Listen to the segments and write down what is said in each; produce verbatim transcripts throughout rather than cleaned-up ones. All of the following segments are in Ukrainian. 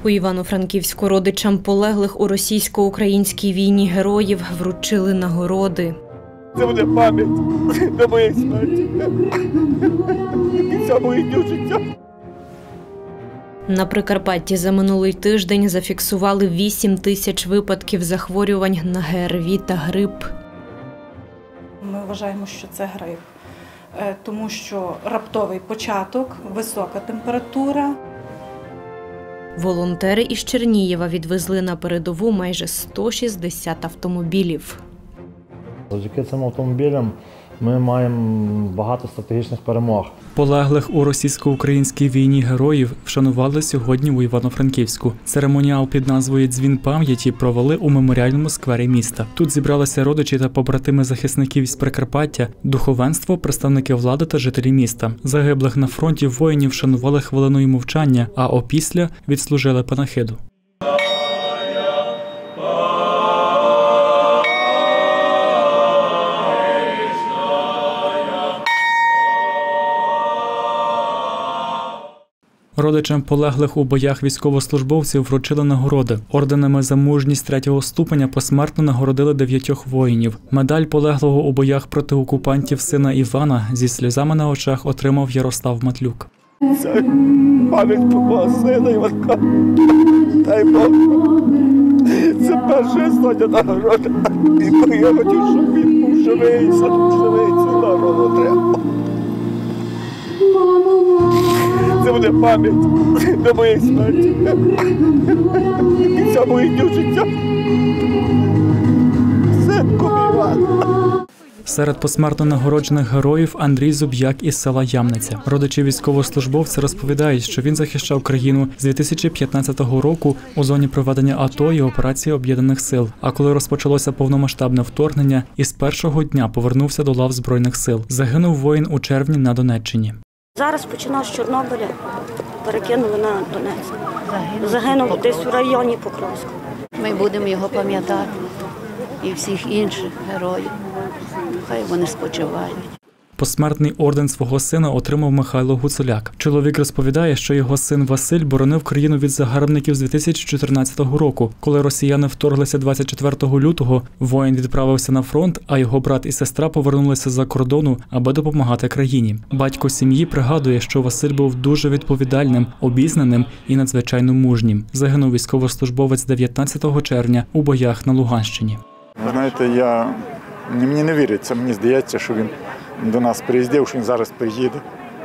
У Івано-Франківську родичам полеглих у російсько-українській війні героїв вручили нагороди. Це буде пам'ять до моєї смерті, до кінця моєї життя. На Прикарпатті за минулий тиждень зафіксували вісім тисяч випадків захворювань на ГРВІ та грип. Ми вважаємо, що це грип, тому що раптовий початок, висока температура. Волонтери із Чернігова відвезли на передову майже сто шістдесят автомобілів. Завдяки цим автомобілям ми маємо багато стратегічних перемог. Полеглих у російсько-українській війні героїв вшанували сьогодні у Івано-Франківську. Церемоніал під назвою «Дзвін пам'яті» провели у меморіальному сквері міста. Тут зібралися родичі та побратими захисників із Прикарпаття, духовенство, представники влади та жителі міста. Загиблих на фронті воїнів вшанували хвилиною мовчання, а опісля відслужили панахиду. Родичам полеглих у боях військовослужбовців вручили нагороди. Орденами за мужність третього ступеня посмертно нагородили дев'ятьох воїнів. Медаль полеглого у боях проти окупантів сина Івана зі сльозами на очах отримав Ярослав Матлюк. Це пам'ять про мого сина Іванка. Дай Бог. Це перша остання нагорода. І я хотів, щоб він був живий, живий, цю нагороду отримав. Це буде пам'ять до моєї смерті, до кінця моєї життя. Синку Іван. Серед посмертно нагороджених героїв Андрій Зуб'як із села Ямниця. Родичі військовослужбовця розповідають, що він захищав країну з дві тисячі п'ятнадцятого року у зоні проведення АТО і операції Об'єднаних сил. А коли розпочалося повномасштабне вторгнення, із першого дня повернувся до лав Збройних сил. Загинув воїн у червні на Донеччині. Зараз починав з Чорнобиля, перекинули на Донецьк. Загинув десь у районі Покровська. Ми будемо його пам'ятати і всіх інших героїв. Хай вони спочивають. Посмертний орден свого сина отримав Михайло Гуцуляк. Чоловік розповідає, що його син Василь боронив країну від загарбників з дві тисячі чотирнадцятого року. Коли росіяни вторглися двадцять четвертого лютого, воїн відправився на фронт, а його брат і сестра повернулися з-за кордону, аби допомагати країні. Батько сім'ї пригадує, що Василь був дуже відповідальним, обізнаним і надзвичайно мужнім. Загинув військовослужбовець дев'ятнадцятого червня у боях на Луганщині. Знаєте, я... мені не віриться, мені здається, що він до нас приїздив, що він зараз приїде.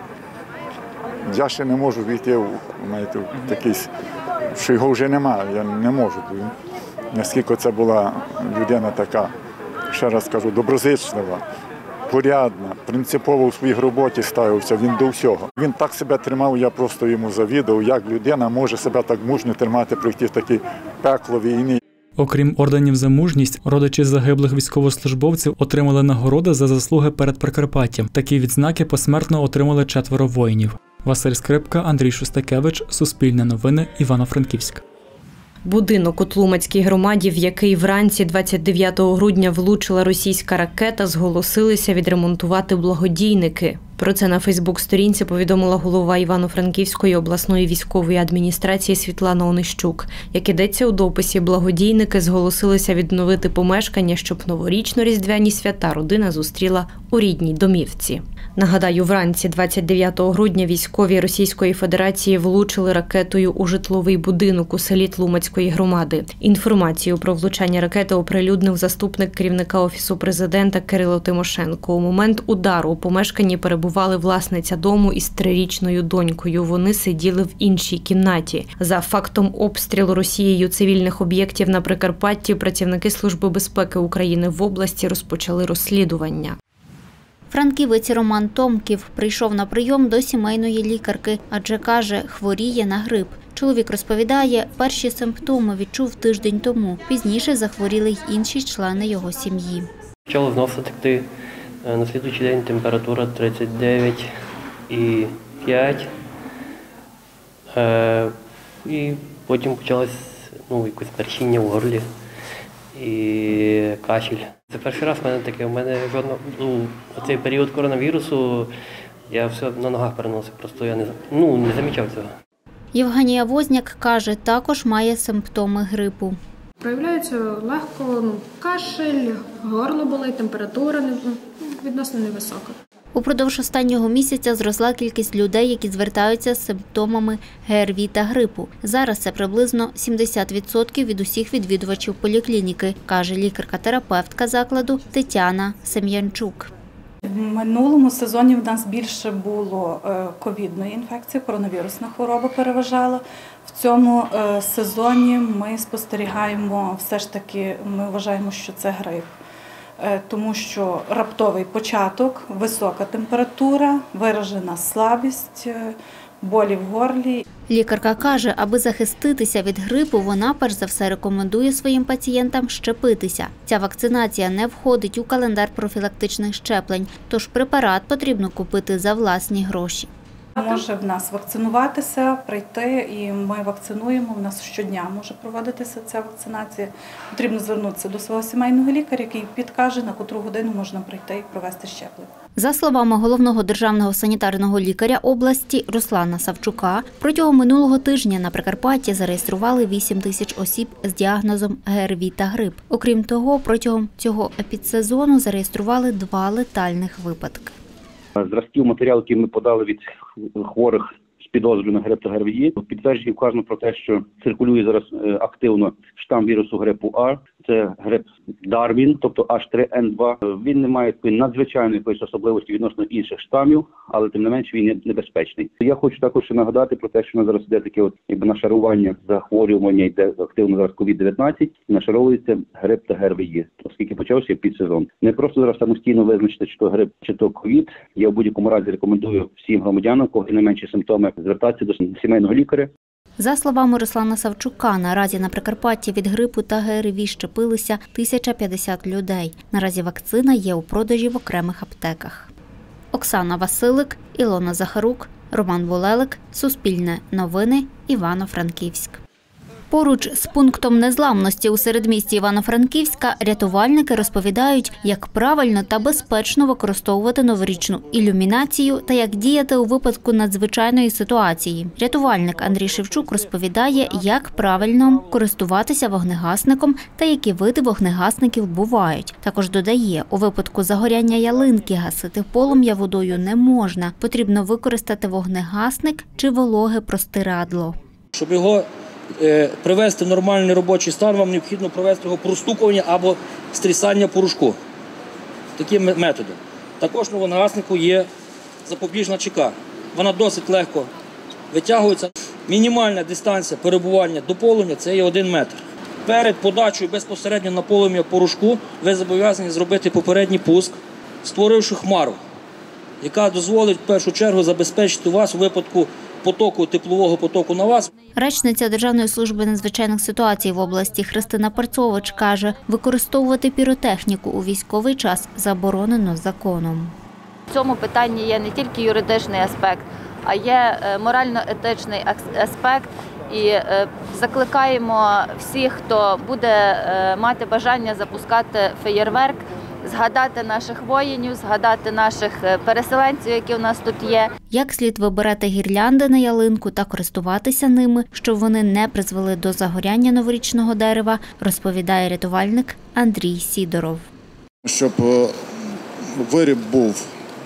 Я ще не можу війти в, знаєте, в такий, що його вже немає, я не можу. Наскільки це була людина така, ще раз кажу, доброзичлива, порядна, принципово у своїй роботі ставився, він до всього. Він так себе тримав, я просто йому завідував, як людина може себе так мужньо тримати, пройти в таке пекло війни. Окрім орденів за мужність, родичі загиблих військовослужбовців отримали нагороди за заслуги перед Прикарпаттям. Такі відзнаки посмертно отримали четверо воїнів. Василь Скрипка, Андрій Шостакевич, Суспільне новини, Івано-Франківськ. Будинок у Тлумацькій громаді, в який вранці двадцять дев'ятого грудня влучила російська ракета, зголосилися відремонтувати благодійники. Про це на Фейсбук-сторінці повідомила голова Івано-Франківської обласної військової адміністрації Світлана Онищук. Як ідеться у дописі, благодійники зголосилися відновити помешкання, щоб новорічно-різдвяні свята родина зустріла у рідній домівці. Нагадаю, вранці двадцять дев'ятого грудня військові Російської Федерації влучили ракетою у житловий будинок у селі Тлумацької громади. Інформацію про влучання ракети оприлюднив заступник керівника Офісу президента Кирило Тимошенко. У момент удару у помешканні перебували власниця дому із трирічною донькою. Вони сиділи в іншій кімнаті. За фактом обстрілу Росією цивільних об'єктів на Прикарпатті працівники Служби безпеки України в області розпочали розслідування. Франківець Роман Томків прийшов на прийом до сімейної лікарки, адже, каже, хворіє на грип. Чоловік розповідає, перші симптоми відчув тиждень тому. Пізніше захворіли й інші члени його сім'ї. Почало з носа текти. На слідуючий день температура тридцять дев'ять і п'ять. І потім почалось ну, якесь першіння в горлі і кашель. Це перший раз в мене таке. У мене жодного, ну, цей період коронавірусу я все на ногах переносив, просто я не, ну, не замічав цього. Євгенія Возняк каже, також має симптоми грипу. Проявляється легко ну, кашель, горло болить, температура не, відносно невисока. Упродовж останнього місяця зросла кількість людей, які звертаються з симптомами ГРВІ та грипу. Зараз це приблизно сімдесят відсотків від усіх відвідувачів поліклініки, каже лікарка-терапевтка закладу Тетяна Сем'янчук. В минулому сезоні в нас більше було ковідної інфекції, коронавірусна хвороба переважала. В цьому сезоні ми спостерігаємо, все ж таки, ми вважаємо, що це грип. Тому що раптовий початок, висока температура, виражена слабість, болі в горлі. Лікарка каже, аби захиститися від грипу, вона перш за все рекомендує своїм пацієнтам щепитися. Ця вакцинація не входить у календар профілактичних щеплень, тож препарат потрібно купити за власні гроші. Може в нас вакцинуватися, прийти, і ми вакцинуємо. У нас щодня може проводитися ця вакцинація. Потрібно звернутися до свого сімейного лікаря, який підкаже, на котру годину можна прийти і провести щеплення. За словами головного державного санітарного лікаря області Руслана Савчука, протягом минулого тижня на Прикарпатті зареєстрували вісім тисяч осіб з діагнозом ГРВІ та грип. Окрім того, протягом цього епідсезону зареєстрували два летальних випадки. Зразків матеріалу, які ми подали від хворих з підозрою на грип та ГРВІ, підтвердження вказано про те, що циркулює зараз активно штам вірусу грипу А. Це грип Дарвін, тобто Аш три Ен два. Він не має надзвичайної якоїсь особливості відносно інших штамів, але тим не менше він небезпечний. Я хочу також нагадати про те, що на зараз йде таке от якби нашарування захворювання, йде активно зараз ковід дев'ятнадцять, і нашаровується грип та ГРВІ, оскільки почався підсезон. Не просто зараз самостійно визначити, чи то грип, чи то ковід. Я в будь-якому разі рекомендую всім громадянам, кого не менші симптоми, звертатися до сімейного лікаря. За словами Руслана Савчука, наразі на Прикарпатті від грипу та ГРВІ щепилися тисяча п'ятдесят людей. Наразі вакцина є у продажі в окремих аптеках. Оксана Василик, Ілона Захарук, Роман Булелик, Суспільне новини, Івано-Франківськ. Поруч з пунктом незламності у середмісті Івано-Франківська рятувальники розповідають, як правильно та безпечно використовувати новорічну ілюмінацію та як діяти у випадку надзвичайної ситуації. Рятувальник Андрій Шевчук розповідає, як правильно користуватися вогнегасником та які види вогнегасників бувають. Також додає, у випадку загоряння ялинки гасити полум'я водою не можна. Потрібно використати вогнегасник чи вологе простирадло. Щоб його привести в нормальний робочий стан, вам необхідно провести його простукування або стрісання порошку. Таким методом. Також на вогнегаснику є запобіжна чека. Вона досить легко витягується. Мінімальна дистанція перебування до полум'я – це є один метр. Перед подачею безпосередньо на полум'я порошку ви зобов'язані зробити попередній пуск, створивши хмару, яка дозволить в першу чергу забезпечити вас у випадку потоку, теплового потоку на вас. Речниця Державної служби надзвичайних ситуацій в області Христина Парцович каже, використовувати піротехніку у військовий час заборонено законом. В цьому питанні є не тільки юридичний аспект, а є морально-етичний аспект. І закликаємо всіх, хто буде мати бажання запускати феєрверк, згадати наших воїнів, згадати наших переселенців, які у нас тут є. Як слід вибирати гірлянди на ялинку та користуватися ними, щоб вони не призвели до загоряння новорічного дерева, розповідає рятувальник Андрій Сідоров. Щоб виріб був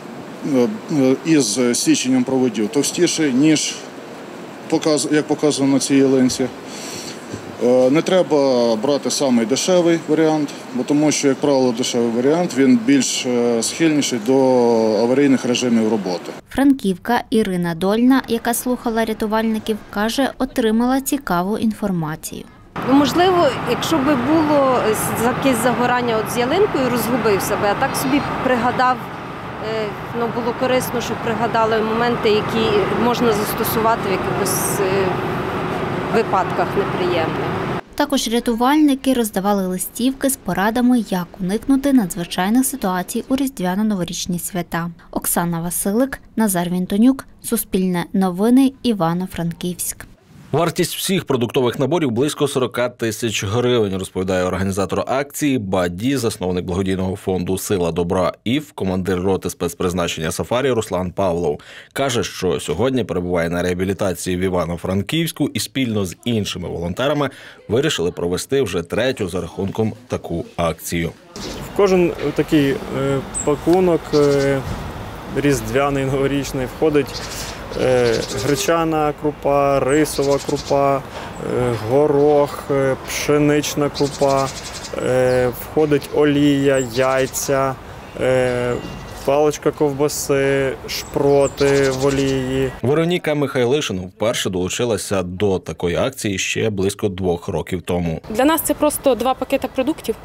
із січенням проводів товстіший, ніж як показано на цій ялинці. Не треба брати самий дешевий варіант, бо тому що, як правило, дешевий варіант, він більш схильніший до аварійних режимів роботи. Франківка Ірина Дольна, яка слухала рятувальників, каже, отримала цікаву інформацію. Можливо, якщо б було якесь загорання от з ялинкою, розгубив себе, а так собі пригадав, ну, було корисно, щоб пригадали моменти, які можна застосувати в якихось випадках неприємних. Також рятувальники роздавали листівки з порадами, як уникнути надзвичайних ситуацій у різдвяно-новорічні свята. Оксана Василик, Назар Вінтонюк, Суспільне новини, Івано-Франківськ. Вартість всіх продуктових наборів близько сорок тисяч гривень, розповідає організатор акції БАДі, засновник благодійного фонду «Сила добра ІФ», командир роти спецпризначення «Сафарі» Руслан Павлов. Каже, що сьогодні перебуває на реабілітації в Івано-Франківську і спільно з іншими волонтерами вирішили провести вже третю за рахунком таку акцію. В кожен такий пакунок різдвяний, новорічний входить гречана крупа, рисова крупа, горох, пшенична крупа, входить олія, яйця, паличка ковбаси, шпроти в олії. Вероніка Михайлишин вперше долучилася до такої акції ще близько двох років тому. Для нас це просто два пакети продуктів,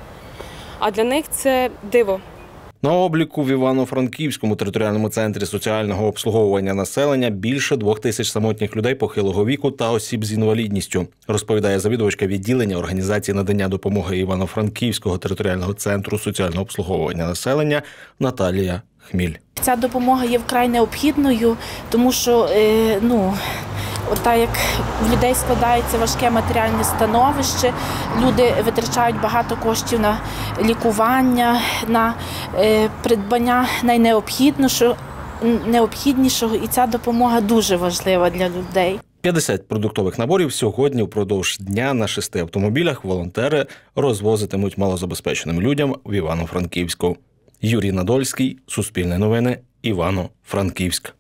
а для них це диво. На обліку в Івано-Франківському територіальному центрі соціального обслуговування населення більше двох тисяч самотніх людей похилого віку та осіб з інвалідністю, розповідає завідувачка відділення організації надання допомоги Івано-Франківського територіального центру соціального обслуговування населення Наталія Хміль. Ця допомога є вкрай необхідною, тому що, ну, так як в людей складається важке матеріальне становище, люди витрачають багато коштів на лікування, на придбання найнеобхіднішого, необхіднішого, і ця допомога дуже важлива для людей. п'ятдесят продуктових наборів сьогодні впродовж дня на шести автомобілях волонтери розвозитимуть малозабезпеченим людям в Івано-Франківську. Юрій Надольський, Суспільне новини, Івано-Франківськ.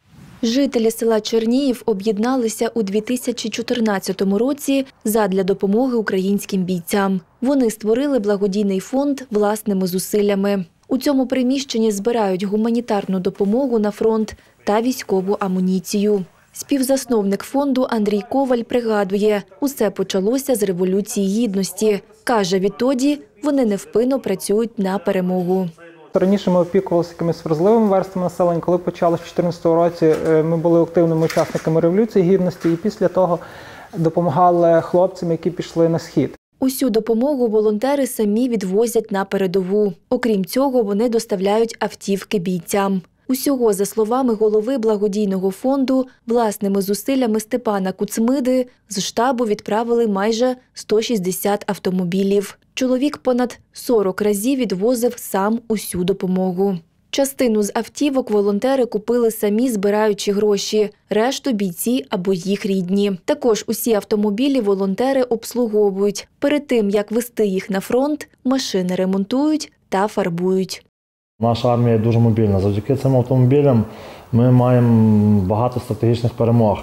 Жителі села Черніїв об'єдналися у дві тисячі чотирнадцятому році задля допомоги українським бійцям. Вони створили благодійний фонд власними зусиллями. У цьому приміщенні збирають гуманітарну допомогу на фронт та військову амуніцію. Співзасновник фонду Андрій Коваль пригадує, усе почалося з Революції Гідності. Каже, відтоді вони невпинно працюють на перемогу. Раніше ми опікувалися якимись вразливими верствами населення. Коли почали в дві тисячі чотирнадцятому році, ми були активними учасниками Революції Гідності і після того допомагали хлопцям, які пішли на схід. Усю допомогу волонтери самі відвозять на передову. Окрім цього, вони доставляють автівки бійцям. Усього, за словами голови благодійного фонду, власними зусиллями Степана Куцмиди з штабу відправили майже сто шістдесят автомобілів. Чоловік понад сорок разів відвозив сам усю допомогу. Частину з автівок волонтери купили самі, збираючи гроші, решту – бійці або їх рідні. Також усі автомобілі волонтери обслуговують. Перед тим, як вести їх на фронт, машини ремонтують та фарбують. Наша армія дуже мобільна. Завдяки цим автомобілям ми маємо багато стратегічних перемог.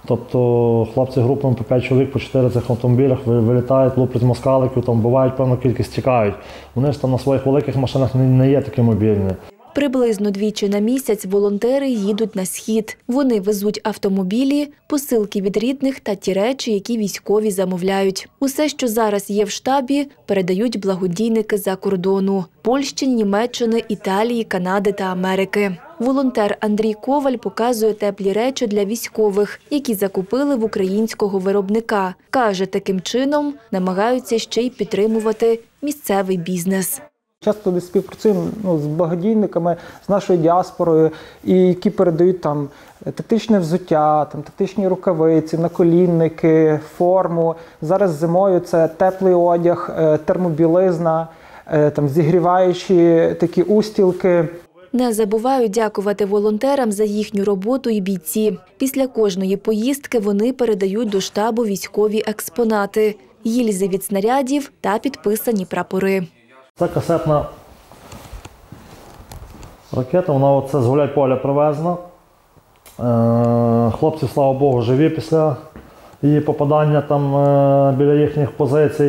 Тобто хлопці групами по п'ять чоловік, по чотири цих автомобілях вилітають, луплять москаликів, там бувають певну кількість, тікають. Вони ж там на своїх великих машинах не є такі мобільні. Приблизно двічі на місяць волонтери їдуть на схід. Вони везуть автомобілі, посилки від рідних та ті речі, які військові замовляють. Усе, що зараз є в штабі, передають благодійники за кордону – Польщі, Німеччини, Італії, Канади та Америки. Волонтер Андрій Коваль показує теплі речі для військових, які закупили в українського виробника. Каже, таким чином намагаються ще й підтримувати місцевий бізнес. Часто десь співпрацюємо ну, з благодійниками, з нашою діаспорою, і які передають там тактичне взуття, там тактичні рукавиці, наколінники, форму. Зараз зимою це теплий одяг, термобілизна, там зігріваючі такі устілки. Не забувають дякувати волонтерам за їхню роботу і бійці. Після кожної поїздки вони передають до штабу військові експонати, гільзи від снарядів та підписані прапори. Це касетна ракета, вона оце з Гуляйполя привезена. Хлопці, слава Богу, живі після її попадання там біля їхніх позицій.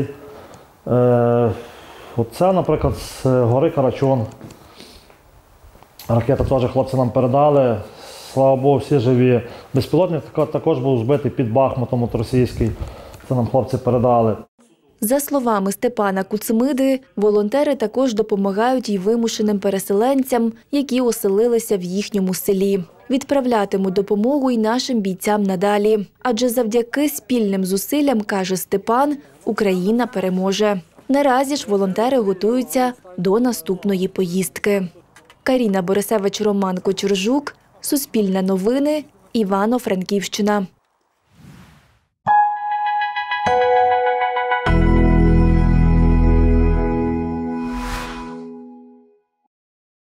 Оце, наприклад, з гори Карачун. Ракета теж хлопці нам передали. Слава Богу, всі живі. Безпілотник також був збитий під Бахмутом от російський. Це нам хлопці передали. За словами Степана Куцмиди, волонтери також допомагають і вимушеним переселенцям, які оселилися в їхньому селі. Відправлятимуть допомогу й нашим бійцям надалі. Адже завдяки спільним зусиллям, каже Степан, Україна переможе. Наразі ж волонтери готуються до наступної поїздки. Каріна Борисевич, Роман Кочержук, Суспільне новини, Івано-Франківщина.